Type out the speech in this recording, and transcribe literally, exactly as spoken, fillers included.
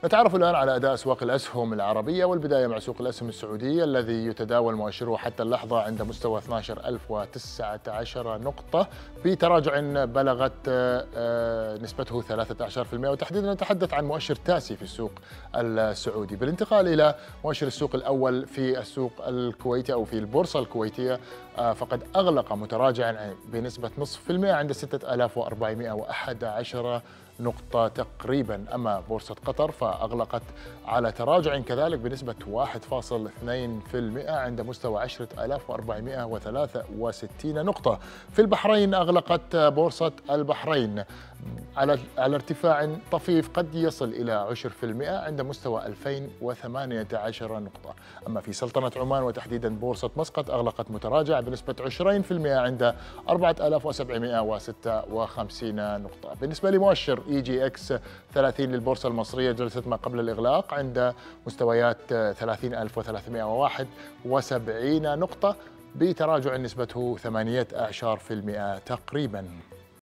نتعرف الآن على أداء أسواق الأسهم العربية، والبداية مع سوق الأسهم السعودية الذي يتداول مؤشره حتى اللحظة عند مستوى اثني عشر ألف وتسعة عشر نقطة بتراجع بلغت نسبته ثلاثة عشر بالمئة، وتحديدا نتحدث عن مؤشر تاسي في السوق السعودي. بالانتقال إلى مؤشر السوق الأول في السوق الكويتي أو في البورصة الكويتية، فقد أغلق متراجعا بنسبة نصف في المئة عند ستة آلاف وأربعمئة وأحد عشر نقطة تقريبا. أما بورصة قطر فأغلقت على تراجع كذلك بنسبة واحد فاصل اثنين بالمئة عند مستوى عشرة آلاف وأربعمئة وثلاثة وستين نقطة. في البحرين أغلقت بورصة البحرين على على ارتفاع طفيف قد يصل إلى عشرة بالمئة عند مستوى ألفين وثمانية عشر نقطة. أما في سلطنة عمان وتحديدا بورصة مسقط أغلقت متراجع بنسبة عشرين بالمئة عند أربعة آلاف وسبعمئة وستة وخمسين نقطة. بالنسبة لمؤشر إي جي إكس ثلاثين للبورصة المصرية، جلست ما قبل الإغلاق عند مستويات ثلاثين ألف وثلاثمئة وواحد وسبعين نقطة بتراجع نسبته ثمانية عشر بالمئة تقريبا.